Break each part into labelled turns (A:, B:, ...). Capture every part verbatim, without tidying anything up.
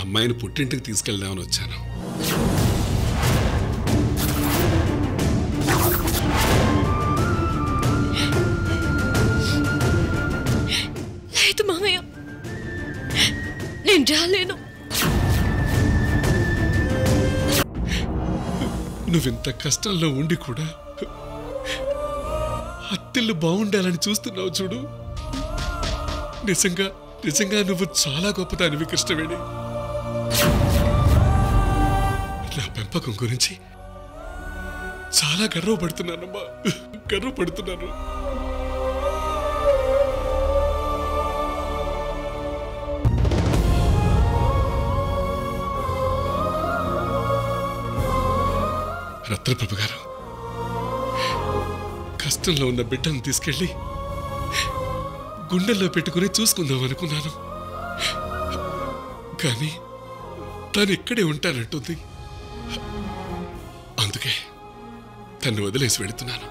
A: అమ్మాయిని పుట్టింటికి తీసుకెళ్దామని వచ్చాను.
B: లేదు మామయ్య, నేను రాలేను.
A: నువ్వింత కష్టంలో ఉండి కూడా అత్తిల్లు బాగుండాలని చూస్తున్నావు చూడు. నిజంగా నిజంగా నువ్వు చాలా గొప్పదానివి కృష్ణవేణి. నా పెంపకం గురించి చాలా గర్వపడుతున్నానమ్మా, గర్వపడుతున్నాను. రత్నప్రభు గారు, కష్టంలో ఉన్న బిడ్డను తీసుకెళ్ళి గుండెల్లో పెట్టుకుని చూసుకుందాం అనుకున్నాను. కానీ తను ఇక్కడే ఉంటానంటుంది. అందుకే తను వదిలేసి వెళుతున్నాను.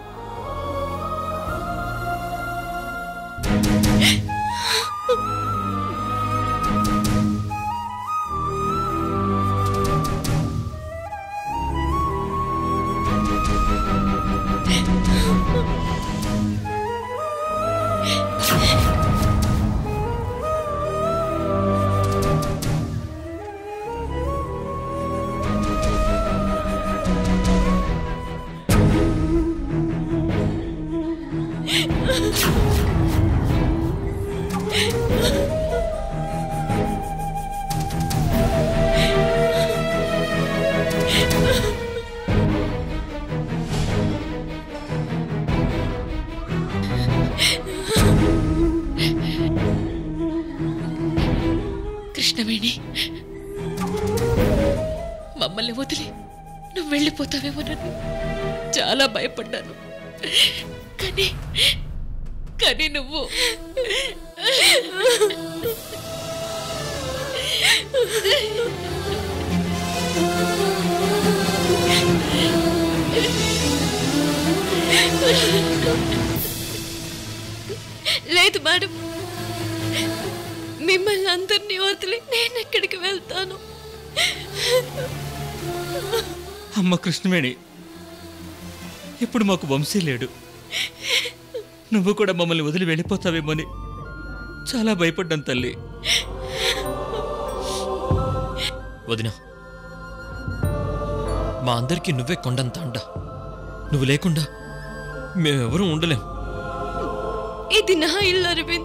B: కృష్ణవేణి, మమ్మల్ని వదిలి నువ్వు వెళ్ళిపోతావేమోనని చాలా భయపడ్డాను. కానీ కానీ నువ్వు లేదు మేడం, మిమ్మల్ని అందరినీ వదిలి నేను ఎక్కడికి వెళ్తాను?
C: అమ్మ కృష్ణవేణి, ఇప్పుడు మాకు వంశీ లేడు. నువ్వు కూడా మమ్మల్ని వదిలి వెళ్ళిపోతావేమోని చాలా భయపడ్డాను తల్లి.
D: వదినా, మా అందరికీ నువ్వే కొండంత అండ. నువ్వు లేకుండా మేమెవరూ ఉండలేం.
B: ఇది నా ఇల్లు అరవింద్.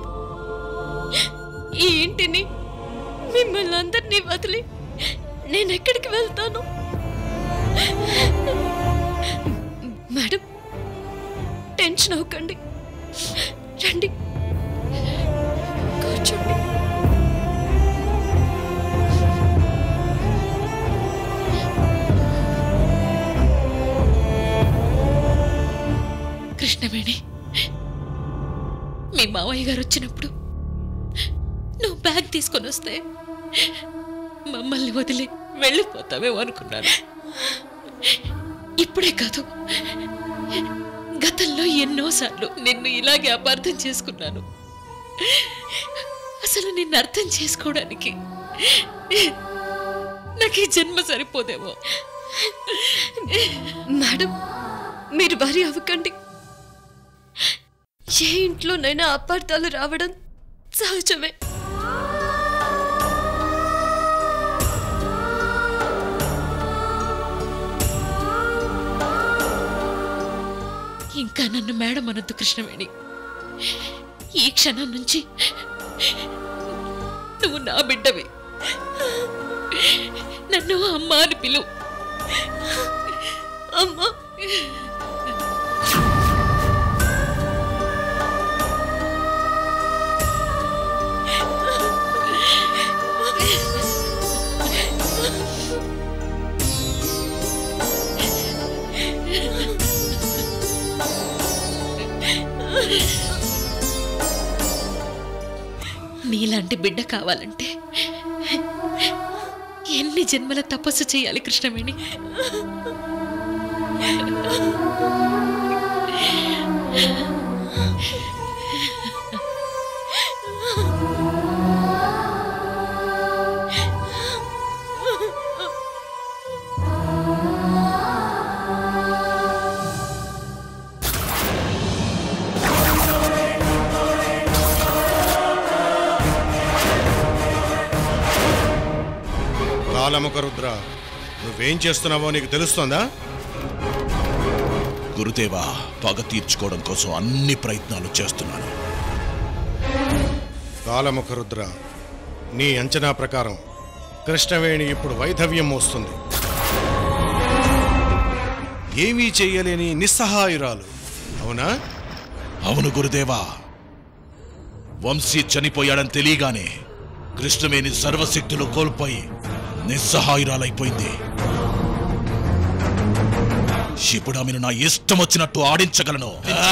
B: ఈ ఇంటిని మిమ్మల్ని అందరినీ వదిలి నేను ఎక్కడికి వెళ్తాను? మేడం, టెన్షన్ అవ్వకండి, రండి కూర్చోండి. కృష్ణవేణి, మీ మావయ్య గారు వచ్చినప్పుడు నువ్వు బ్యాగ్ తీసుకొని వస్తే మమ్మల్ని వదిలి వెళ్ళిపోతావేమో అనుకున్నాను. ఇప్పుడే కాదు, గతంలో ఎన్నోసార్లు నిన్ను ఇలాగే అపార్థం చేసుకున్నాను. అసలు నిన్ను అర్థం చేసుకోవడానికి నాకు ఈ జన్మ సరిపోదేమో. మేడం, మీరు భారీ అవ్వకండి. ఏ ఇంట్లోనైనా అపార్థాలు రావడం సహజమే. ఇంకా నన్ను మేడం అనొద్దు కృష్ణవేణి. ఈ క్షణం నుంచి నువ్వు నా బిడ్డవి. నన్ను అమ్మ అని పిలువు. అమ్మా, నీలాంటి బిడ్డ కావాలంటే ఎన్ని జన్మల తపస్సు చేయాలి కృష్ణవేణి?
E: కాలముఖరుద్ర, నువ్వేం చేస్తున్నావో నీకు తెలుస్తోందా?
F: గురుదేవా, పగ తీర్చుకోవడం కోసం అన్ని ప్రయత్నాలు చేస్తున్నాను.
E: కాలముఖరుద్ర, నీ అంచనా ప్రకారం కృష్ణవేణి ఇప్పుడు వైధవ్యం మోస్తుంది. ఏమీ చెయ్యలేని నిస్సహాయురాలు, అవునా?
F: అవును గురుదేవా. వంశీ చనిపోయాడని తెలియగానే కృష్ణవేణి సర్వశక్తులు కోల్పోయి నిస్సహాయురాలైపోయింది. ఇప్పుడు ఆమెను నా ఇష్టం వచ్చినట్టు ఆడించగలను.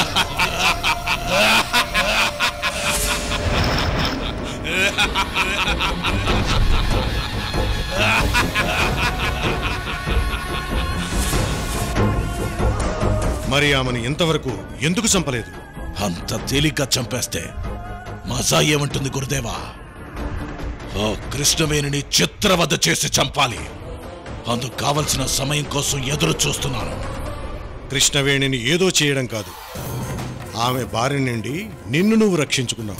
E: మరి ఆమెను ఇంతవరకు ఎందుకు చంపలేదు?
F: అంత తేలిగ్గా చంపేస్తే మజా ఏమంటుంది గురుదేవా? ఆ కృష్ణవేణిని చిత్రవధ చేసి చంపాలి. అందుకు కావలసిన సమయం కోసం ఎదురు చూస్తున్నాను.
E: కృష్ణవేణిని ఏదో చేయడం కాదు, ఆమె బారి నుండి నిన్ను నువ్వు రక్షించుకున్నావు.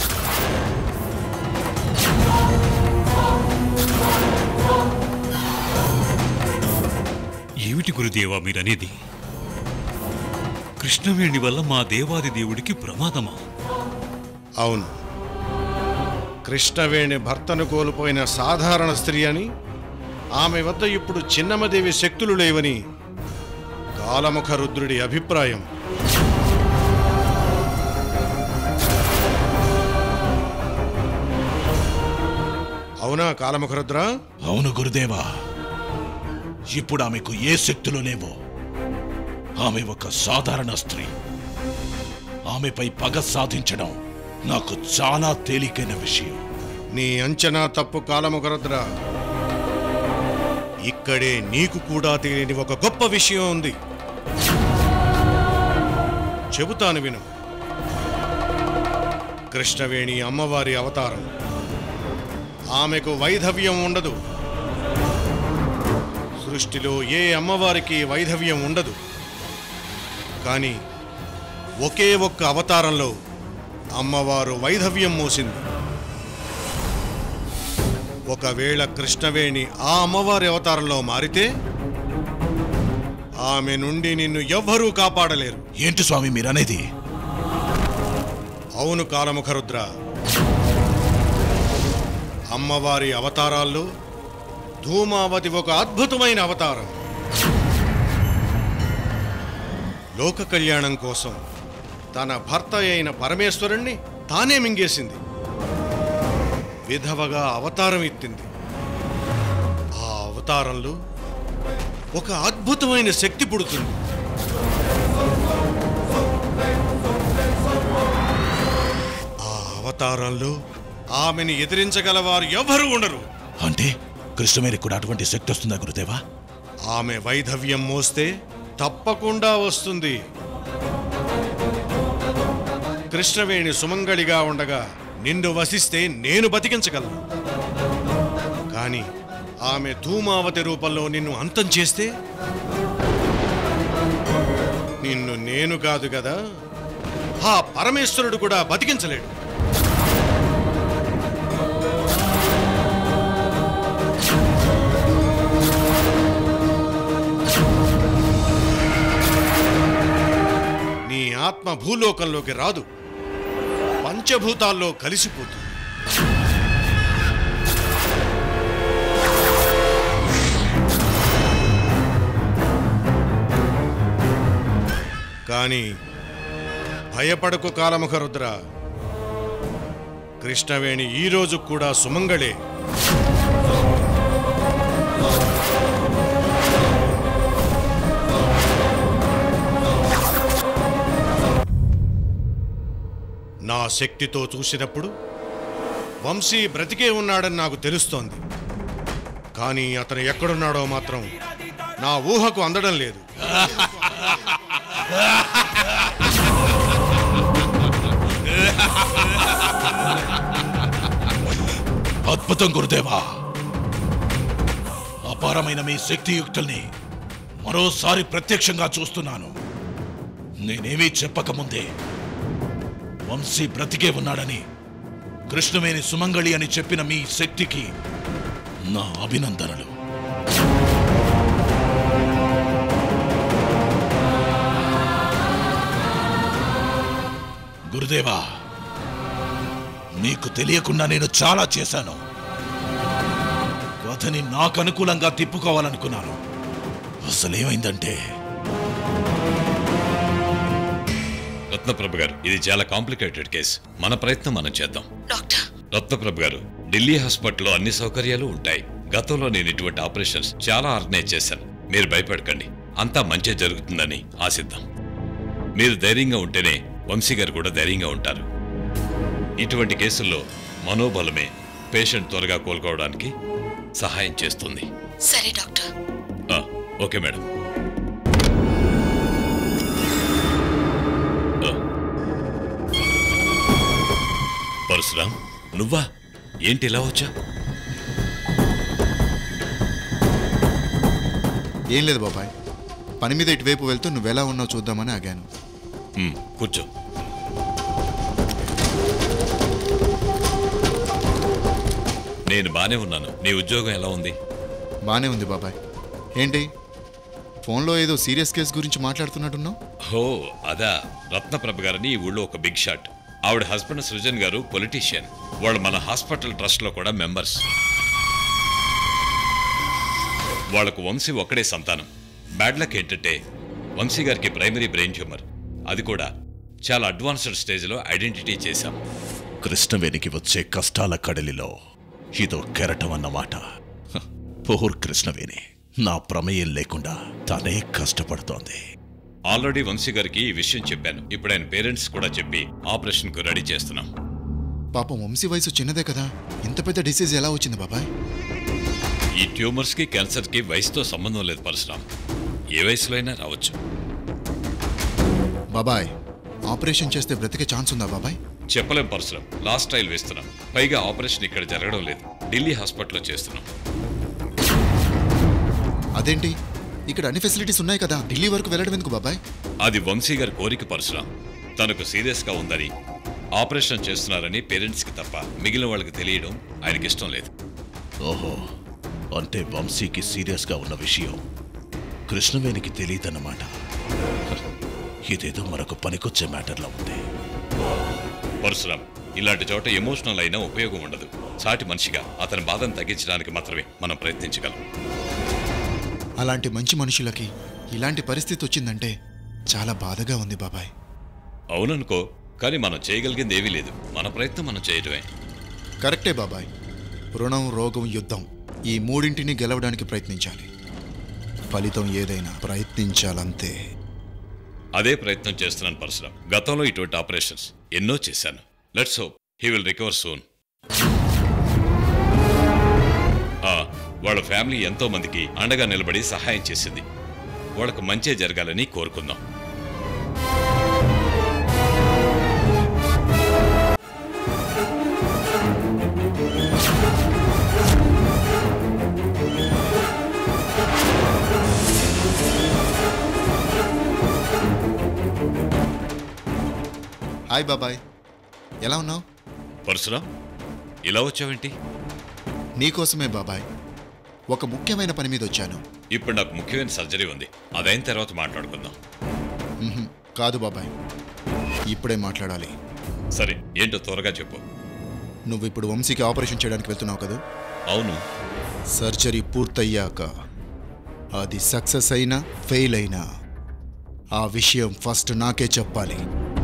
G: ఏమిటి గురుదేవా మీరనేది? కృష్ణవేణి వల్ల మా దేవాది దేవుడికి ప్రమాదమా?
E: అవును, కృష్ణవేణి భర్తను కోల్పోయిన సాధారణ స్త్రీ అని, ఆమె వద్ద ఇప్పుడు చిన్నమదేవి శక్తులు లేవని కాలముఖ రుద్రుడి అభిప్రాయం. అవునా కాలముఖ రుద్ర?
F: అవును గురుదేవా. ఇప్పుడు ఆమెకు ఏ శక్తులు లేవో. ఆమె ఒక సాధారణ స్త్రీ. ఆమెపై పగ సాధించడం నాకు చాలా తేలికైన విషయం.
E: నీ అంచనా తప్పు కాలముఖ రుద్ర. ఇక్కడే నీకు కూడా తెలియని ఒక గొప్ప విషయం ఉంది. చెబుతాను విను. కృష్ణవేణి అమ్మవారి అవతారం. ఆమెకు వైధవ్యం ఉండదు. సృష్టిలో ఏ అమ్మవారికి వైధవ్యం ఉండదు. కానీ ఒకే ఒక్క అవతారంలో అమ్మవారు వైధవ్యం మోసింది. ఒకవేళ కృష్ణవేణి ఆ అమ్మవారి అవతారంలో మారితే ఆమె నుండి నిన్ను ఎవ్వరూ కాపాడలేరు.
F: ఏంటి స్వామి మీరనేది?
E: అవును కాలముఖ రుద్ర. అమ్మవారి అవతారాల్లో ధూమావతి ఒక అద్భుతమైన అవతారం. లోక కళ్యాణం కోసం తన భర్త అయిన పరమేశ్వరుణ్ణి తానే మింగేసింది. విధవగా అవతారం ఎత్తింది. ఆ అవతారంలో ఒక అద్భుతమైన శక్తి పుడుతుంది. ఆ అవతారంలో ఆమెను ఎదిరించగలవారు ఎవరు ఉండరు.
F: అంటే కృష్ణవేణి కూడా అటువంటి శక్తి వస్తుందా గురుదేవా?
E: ఆమె వైధవ్యం మోస్తే తప్పకుండా వస్తుంది. కృష్ణవేణి సుమంగళిగా ఉండగా నిన్ను వసిస్తే నేను బతికించగలను. కానీ ఆమె ధూమావతి రూపంలో నిన్ను అంతం చేస్తే నిన్ను నేను కాదు కదా, ఆ పరమేశ్వరుడు కూడా బతికించలేడు. నీ ఆత్మ భూలోకంలోకి రాదు, పంచభూతాల్లో కలిసిపోతుంది. కానీ భయపడకు కాలముఖ రుద్ర. కృష్ణవేణి ఈ రోజు కూడా సుమంగళే. నా శక్తితో చూసినప్పుడు వంశీ బ్రతికే ఉన్నాడని నాకు తెలుస్తోంది. కానీ అతను ఎక్కడున్నాడో మాత్రం నా ఊహకు అందడం లేదు.
F: అద్భుతం గురుదేవా. అపారమైన మీ శక్తియుక్తుల్ని మరోసారి ప్రత్యక్షంగా చూస్తున్నాను. నేనేమీ చెప్పకముందే వంశీ బ్రతికే ఉన్నాడని, కృష్ణవేణి సుమంగళి అని చెప్పిన మీ శక్తికి నా అభినందనలు. గురుదేవా, నీకు తెలియకుండా నేను చాలా చేశాను. కథని నాకు అనుకూలంగా తిప్పుకోవాలనుకున్నాను. అసలేమైందంటే
G: రత్నప్రభ గారు, ఇది చాలా కాంప్లికేటెడ్ కేసు. మన ప్రయత్నం మనం చేద్దాం.
B: డాక్టర్
G: రత్నప్రభ గారు, ఢిల్లీ హాస్పిటల్లో అన్ని సౌకర్యాలు ఉంటాయి. గతంలో నేను ఇటువంటి ఆపరేషన్స్ చాలా ఆర్గనైజ్ చేశాను. మీరు భయపడకండి, అంతా మంచి జరుగుతుందని ఆశిద్దాం. మీరు ధైర్యంగా ఉంటేనే వంశీ గారు కూడా ధైర్యంగా ఉంటారు. ఇటువంటి కేసుల్లో మనోబలమే పేషెంట్ త్వరగా కోలుకోవడానికి సహాయం చేస్తుంది.
B: సరే డాక్టర్.
G: ఆ, ఓకే మేడం. ఆ. పరశురామ్, నువ్వా? ఏంటి ఇలా వచ్చా?
H: ఏం లేదు బాబాయ్, పని మీద ఇటువైపు వెళ్తూ నువ్వెలా ఉన్నావు చూద్దామని ఆగాను.
G: ఉమ్, కూర్చో. నేను బానే ఉన్నాను. నీ ఉద్యోగం ఎలా ఉంది?
H: బానే ఉంది బాబాయ్. ఏంటి ఫోన్లో ఏదో సీరియస్ కేసు గురించి మాట్లాడుతున్నట్టున్నావు?
G: హో, అదా. రత్నప్రభ గారని ఈ ఊళ్ళో ఒక బిగ్ షాట్. ఆవిడ హస్బెండ్ సృజన్ గారు పొలిటీషియన్. వాళ్ళు మన హాస్పిటల్ ట్రస్ట్లో కూడా మెంబర్స్. వాళ్లకు వంశీ ఒక్కడే సంతానం. బ్యాడ్ లక్ ఏంటంటే వంశీ గారికి ప్రైమరీ బ్రెయిన్ ట్యూమర్. అది కూడా చాలా అడ్వాన్స్డ్ స్టేజ్లో ఐడెంటిటీ చేశాం.
F: కృష్ణవేణికి వచ్చే కష్టాల కడలిలో ఇదో కెరటం అన్నమాట. హ, పోర్ కృష్ణవేణి నా ప్రమేయం లేకుండా తనే కష్టపడుతోంది.
G: ఆల్రెడీ వంశీ గారికి ఈ విషయం చెప్పాను. ఇప్పుడు ఆయన పేరెంట్స్ కూడా చెప్పి ఆపరేషన్కు రెడీ చేస్తున్నాం.
H: పాపం వంశీ వయసు చిన్నదే కదా, ఇంత పెద్ద డిసీజ్ ఎలా వచ్చింది బాబాయ్?
G: ఈ ట్యూమర్స్కి క్యాన్సర్కి వయసుతో సంబంధం లేదు పరశురామ్. ఏ వయసులో అయినా రావచ్చు.
H: బాబాయ్, ఆపరేషన్ చేస్తే బ్రతికే ఛాన్స్ ఉందా బాబాయ్?
G: చెప్పలేం పరశురామ్. లాస్ట్ ట్రయల్ వేస్తున్నాం. పైగా ఆపరేషన్ ఇక్కడ జరగడం లేదు, ఢిల్లీ హాస్పిటల్లో చేస్తున్నాం.
H: అదేంటి, ఇక్కడ అన్ని ఫెసిలిటీస్ ఉన్నాయి కదా, ఢిల్లీ వరకు వెళ్ళడం ఎందుకు బాబాయ్?
G: అది వంశీ గారి కోరిక పరశురామ్. తనకు సీరియస్గా ఉందని ఆపరేషన్ చేస్తున్నారని పేరెంట్స్కి తప్ప మిగిలిన వాళ్ళకి తెలియడం ఆయనకి ఇష్టం లేదు.
F: ఓహో, అంటే వంశీకి సీరియస్గా ఉన్న విషయం కృష్ణవేణికి తెలియదన్నమాట. ఇదేదో మరొక పనికొచ్చే మ్యాటర్లో ఉంది.
G: పరశురామ్, ఇలాంటి చోట ఎమోషనల్ అయినా ఉపయోగం ఉండదు. సాటి మనిషిగా అతని బాధను తగ్గించడానికి మాత్రమే మనం ప్రయత్నించగలం.
H: అలాంటి మంచి మనుషులకి ఇలాంటి పరిస్థితి వచ్చిందంటే చాలా బాధగా ఉంది బాబాయ్.
G: అవుననుకో, కానీ మనం చేయగలిగింది ఏమీ లేదు. మన ప్రయత్నం మనం చేయడమే.
H: కరెక్టే బాబాయ్. రుణం, రోగం, యుద్ధం, ఈ మూడింటిని గెలవడానికి ప్రయత్నించాలి. ఫలితం ఏదైనా ప్రయత్నించాలంతే.
G: అదే ప్రయత్నం చేస్తున్నాను పరశురామ్. గతంలో ఇటువంటి ఆపరేషన్స్ ఎన్నో చేశాను. Let's hope he will recover soon. వాళ్ళ ఫ్యామిలీ ఎంతో మందికి అండగా నిలబడి సహాయం చేసింది. వాళ్ళకు మంచే జరగాలని కోరుకుందాం.
H: హాయ్ బాబాయ్, ఎలా ఉన్నావు?
G: పరశురామ్, ఇలా వచ్చావేంటి?
H: నీకోసమే బాబాయ్, ఒక ముఖ్యమైన పని మీద వచ్చాను.
G: ఇప్పుడు నాకు ముఖ్యమైన సర్జరీ ఉంది, అదైన తర్వాత మాట్లాడుకుందాం.
H: మ్హూ, కాదు బాబాయ్, ఇప్పుడే మాట్లాడాలి.
G: సరే, ఏంటో త్వరగా చెప్పు.
H: నువ్వు ఇప్పుడు వంశీకి ఆపరేషన్ చేయడానికి వెళ్తున్నావు కదా?
G: అవును.
H: సర్జరీ పూర్తయ్యాక అది సక్సెస్ అయినా ఫెయిల్ అయినా ఆ విషయం ఫస్ట్ నాకే చెప్పాలి.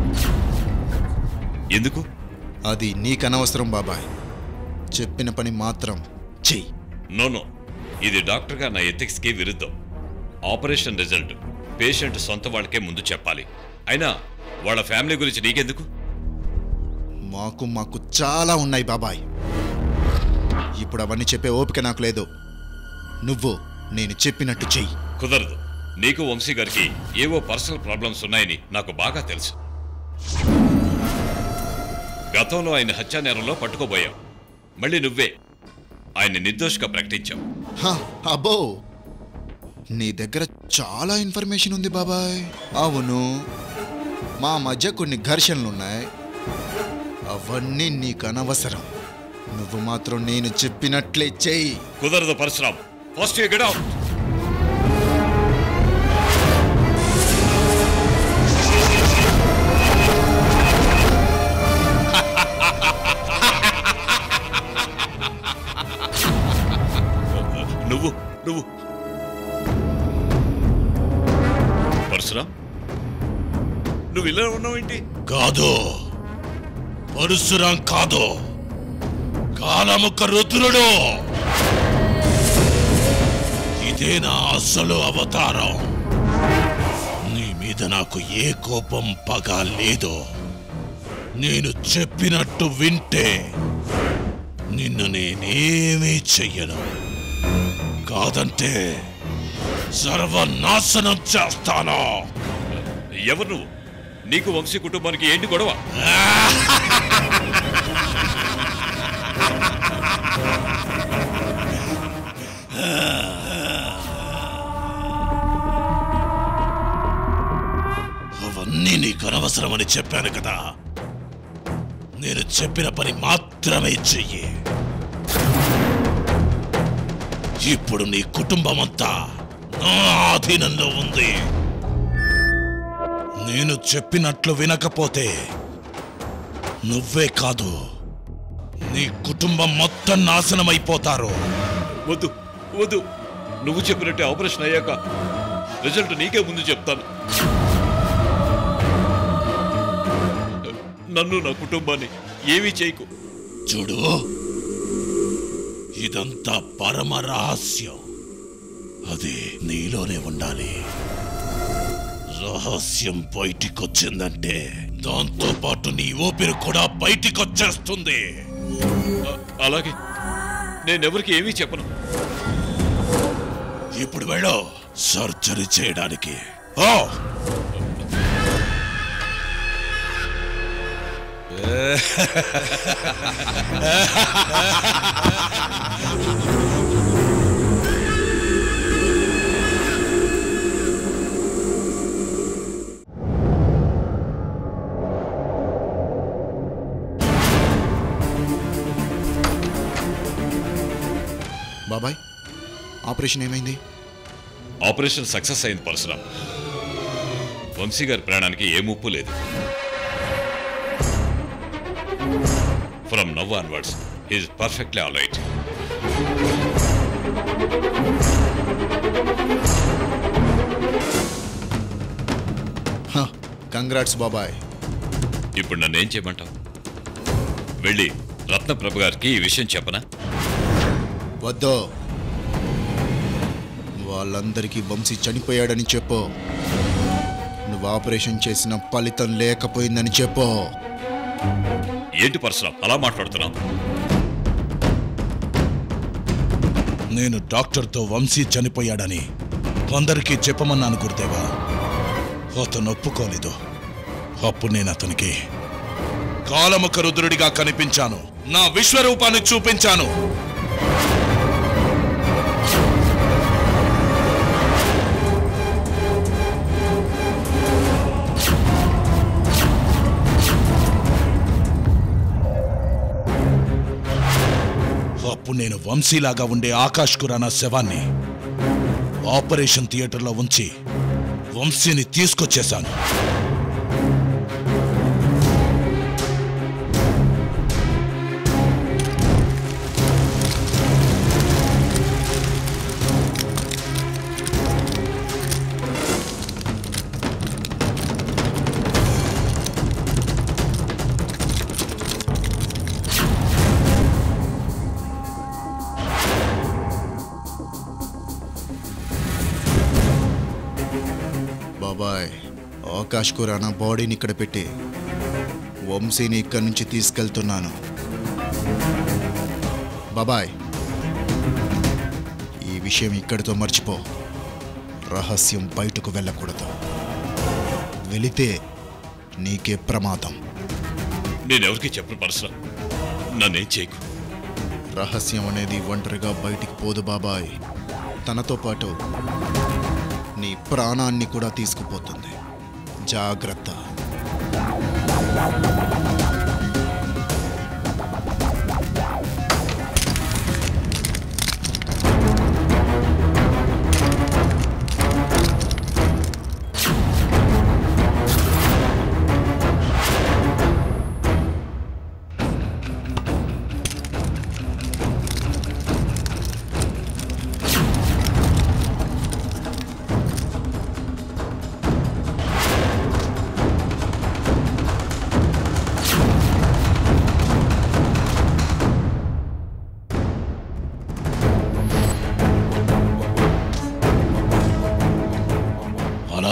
G: ఎందుకు?
H: అది నీకనవసరం బాబాయ్. చెప్పిన పని మాత్రం చెయ్యి.
G: నో నో, ఇది డాక్టర్గా నా ఎథిక్స్కి విరుద్ధం. ఆపరేషన్ రిజల్ట్ పేషెంట్ సొంత వాళ్ళకే ముందు చెప్పాలి. అయినా వాళ్ళ ఫ్యామిలీ గురించి నీకెందుకు?
H: మాకు మాకు చాలా ఉన్నాయి బాబాయ్. ఇప్పుడు అవన్నీ చెప్పే ఓపిక నాకు లేదు. నువ్వు నేను చెప్పినట్టు చెయ్యి.
G: కుదరదు. నీకు వంశీ గారికి ఏవో పర్సనల్ ప్రాబ్లమ్స్ ఉన్నాయని నాకు బాగా తెలుసు. గతంలో ఆయన హత్యా నేరంలో పట్టుకోబోయాం. మళ్ళీ నువ్వే ఆయన నిర్దోషిగా ప్రకటించావు.
H: హా, అబ్బో, నీ దగ్గర చాలా ఇన్ఫర్మేషన్ ఉంది బాబాయ్. అవును, మా మధ్య కొన్ని ఘర్షణలున్నాయి. అవన్నీ నీకు అనవసరం. నువ్వు మాత్రం నేను చెప్పినట్లే చెయ్యి.
G: కుదరదు Parashuram. First you get out. నువ్వు నువ్వు పరశురాం, నువ్వు ఇలా ఉన్నావేంటి?
F: కాదు, పరశురాం కాదు, కాలముఖ రుద్రుడు. ఇదే నా అసలు అవతారం. నీ మీద నాకు ఏ కోపం పగ లేదు. నేను చెప్పినట్టు వింటే నిన్ను నేనేమీ చెయ్యను, కాదంటే సర్వనాశనం చేస్తాను.
G: ఎవరు నువ్వు? నీకు వంశీ కుటుంబానికి ఏంటి గొడవ?
F: అవన్నీ నీకు అనవసరమని చెప్పాను కదా. నేను చెప్పిన పని మాత్రమే చెయ్యి. ఇప్పుడు నీ కుటుంబం అంతా నా ఆధీనంలో ఉంది. నేను చెప్పినట్లు వినకపోతే నువ్వే కాదు, నీ కుటుంబం మొత్తం నాశనమైపోతారు.
G: వద్దు వద్దు, నువ్వు చెప్పినట్టే ఆపరేషన్ అయ్యాక రిజల్ట్ నీకే ముందు చెప్తాను. నన్ను నా కుటుంబాన్ని ఏమీ చేయకు.
F: చూడు, ఇదంతా పరమ రహస్యం. అది నీలోనే ఉండాలి. రహస్యం బయటికొచ్చిందంటే దాంతో పాటు నీ ఊపిరి కూడా బయటికొచ్చేస్తుంది.
G: అలాగే, నేనెవరికి ఏమీ చెప్పను.
F: ఇప్పుడు వెళ్ళు సర్జరీ చేయడానికి. ఓ
H: బాబాయ్, ఆపరేషన్ ఏమైంది?
G: ఆపరేషన్ సక్సెస్ అయింది పరశురాం. వంశీ గారి ప్రాణానికి ఏ ముప్పు లేదు. From now onwards he is perfectly all right.
H: Congrats బాబాయ్.
G: ఇప్పుడు నన్ను ఏం చేయమంటావు? వెళ్ళి రత్నప్రభ గారికి ఈ విషయం చెప్పనా?
H: వద్దు, వాళ్ళందరికీ వంశీ చనిపోయాడని చెప్పు. నువ్వు ఆపరేషన్ చేసిన ఫలితం లేకపోయిందని చెప్పు.
G: ఏంటి పరశురాం అలా మాట్లాడుతున్నావు?
F: నేను డాక్టర్తో వంశీ చనిపోయాడని కొందరికి చెప్పమన్నాను గురుదేవా. అతను ఒప్పుకోలేదు. అప్పుడు నేను అతనికి కాలముఖ రుద్రుడిగా కనిపించాను, నా విశ్వరూపాన్ని చూపించాను. అప్పుడు నేను వంశీలాగా ఉండే ఆకాష్ ఖురానా శవాన్ని ఆపరేషన్ థియేటర్లో ఉంచి వంశీని తీసుకొచ్చేశాను.
H: బాబాయ్, ఆకాష్ ఖురానా బాడీని ఇక్కడ పెట్టి వంశీని ఇక్కడి నుంచి తీసుకెళ్తున్నాను. బాబాయ్, ఈ విషయం ఇక్కడితో మర్చిపో. రహస్యం బయటకు వెళ్ళకూడదు. వెళితే నీకే ప్రమాదం.
G: నేనెవరికి చెప్పను పరశురాం, నన్నేం చేయకు.
H: రహస్యం అనేది ఒంటరిగా బయటికి పోదు బాబాయ్. తనతో పాటు నీ ప్రాణాన్ని కూడా తీసుకుపోతుంది. జాగ్రత్త.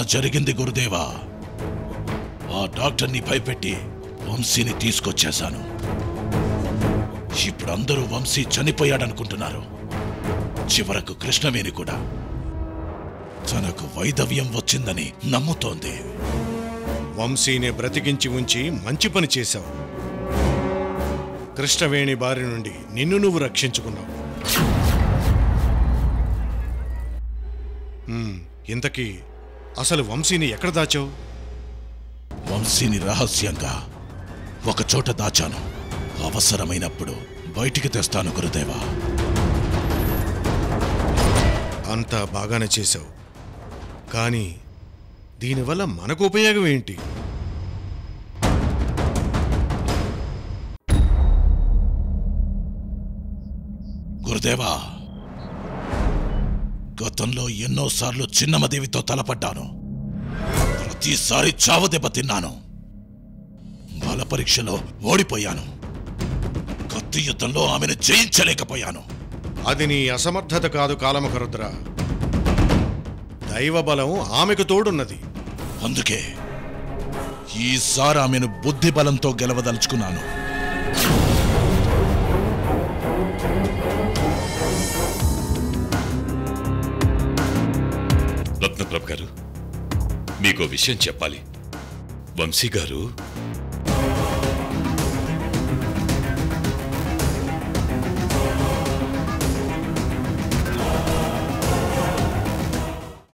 F: జరిగింది గురుదేవా. ఆ డాక్టర్ని భయపెట్టి వంశీని తీసుకొచ్చేశాను. ఇప్పుడు అందరూ వంశీ చనిపోయాడనుకుంటున్నారు. చివరకు కృష్ణవేణి కూడా తనకు వైదవ్యం వచ్చిందని నమ్ముతోంది.
E: వంశీని బ్రతికించి ఉంచి మంచి పని చేశావు. కృష్ణవేణి బారి నుండి నిన్ను నువ్వు రక్షించుకున్నావు. ఉమ్, ఇంతకీ అసలు వంశీని ఎక్కడ దాచావు?
F: వంశీని రహస్యంగా ఒక చోట దాచాను. అవసరమైనప్పుడు బయటికి తెస్తాను గురుదేవా.
E: అంతా బాగానే చేశావు, కానీ దీనివల్ల మనకు ఉపయోగం ఏంటి?
F: గురుదేవా, గతంలో ఎన్నోసార్లు చిన్నమ్మదేవితో తలపడ్డాను. ప్రతిసారి చావు దెబ్బ తిన్నాను. బల పరీక్షలో ఓడిపోయాను. కత్తి యుద్ధంలో ఆమెను జయించలేకపోయాను.
E: అది నీ అసమర్థత కాదు కాలముఖరుద్ర. దైవ బలం ఆమెకు తోడున్నది.
F: అందుకే ఈసారి ఆమెను బుద్ధి బలంతో గెలవదలుచుకున్నాను.
G: రత్నప్రభ గారు, మీకో విషయం చెప్పాలి. వంశీ గారు